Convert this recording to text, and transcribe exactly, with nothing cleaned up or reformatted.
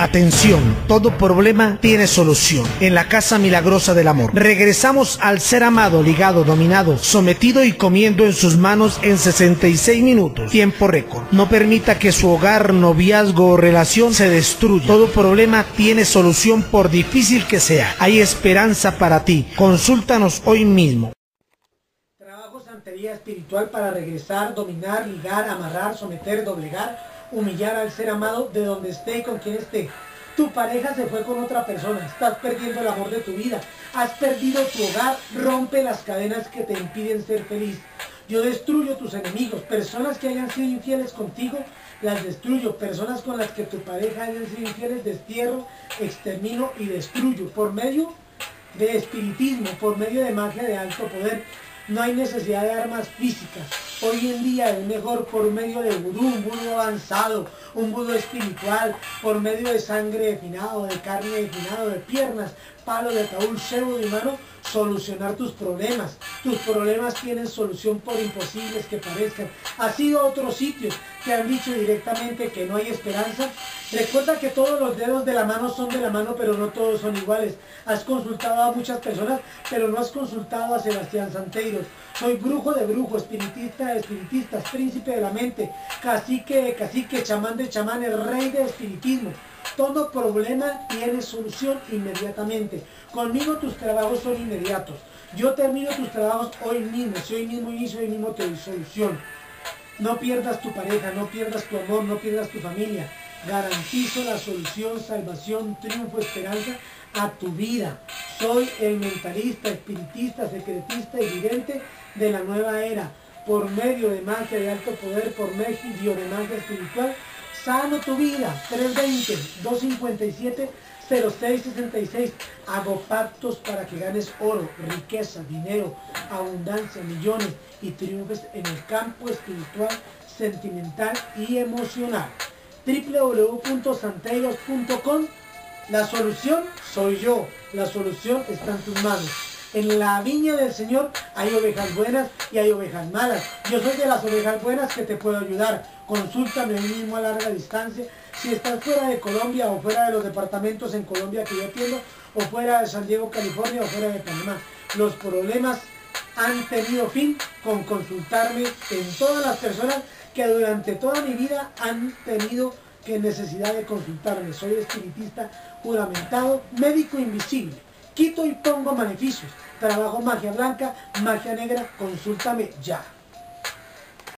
Atención, todo problema tiene solución. En la Casa Milagrosa del Amor. Regresamos al ser amado, ligado, dominado, sometido y comiendo en sus manos en sesenta y seis minutos. Tiempo récord. No permita que su hogar, noviazgo o relación se destruya. Todo problema tiene solución por difícil que sea. Hay esperanza para ti. Consúltanos hoy mismo. Trabajo santería espiritual para regresar, dominar, ligar, amarrar, someter, doblegar, humillar al ser amado de donde esté y con quien esté. Tu pareja se fue con otra persona, estás perdiendo el amor de tu vida, has perdido tu hogar, rompe las cadenas que te impiden ser feliz. Yo destruyo tus enemigos, personas que hayan sido infieles contigo, las destruyo, personas con las que tu pareja hayan sido infieles, destierro, extermino y destruyo, por medio de espiritismo, por medio de magia de alto poder. No hay necesidad de armas físicas. Hoy en día es mejor por medio de vudú, un vudú avanzado, un vudú espiritual, por medio de sangre de finado, de carne de finado, de piernas, palo de ataúd, cebo de mano, solucionar tus problemas. Tus problemas tienen solución por imposibles que parezcan. ¿Has ido a otros sitios que han dicho directamente que no hay esperanza? Recuerda que todos los dedos de la mano son de la mano, pero no todos son iguales. Has consultado a muchas personas, pero no has consultado a Sebastián Santeiros. Soy brujo de brujos, espiritista de espiritistas, príncipe de la mente, cacique de cacique, chamán de chamanes, rey de espiritismo. Todo problema tiene solución inmediatamente. Conmigo tus trabajos son inmediatos. Yo termino tus trabajos hoy mismo. Si hoy mismo inicio, hoy mismo te doy solución. No pierdas tu pareja, no pierdas tu amor, no pierdas tu familia. Garantizo la solución, salvación, triunfo, esperanza a tu vida. Soy el mentalista, espiritista, secretista y vidente de la nueva era. Por medio de magia de alto poder, por medio de magia espiritual, sano tu vida. Tres veinte, dos cincuenta y siete, cero seis sesenta y seis. Hago pactos para que ganes oro, riqueza, dinero, abundancia, millones y triunfes en el campo espiritual, sentimental y emocional. w w w punto santeiros punto com. La solución soy yo. La solución está en tus manos. En la viña del Señor hay ovejas buenas y hay ovejas malas. Yo soy de las ovejas buenas que te puedo ayudar. Consúltame hoy mismo a larga distancia. Si estás fuera de Colombia o fuera de los departamentos en Colombia que yo atiendo, o fuera de San Diego, California, o fuera de Panamá, los problemas han tenido fin con consultarme en todas las personas que durante toda mi vida han tenido que necesidad de consultarme. Soy espiritista juramentado, médico invisible. Quito y pongo maleficios. Trabajo magia blanca, magia negra. Consúltame ya.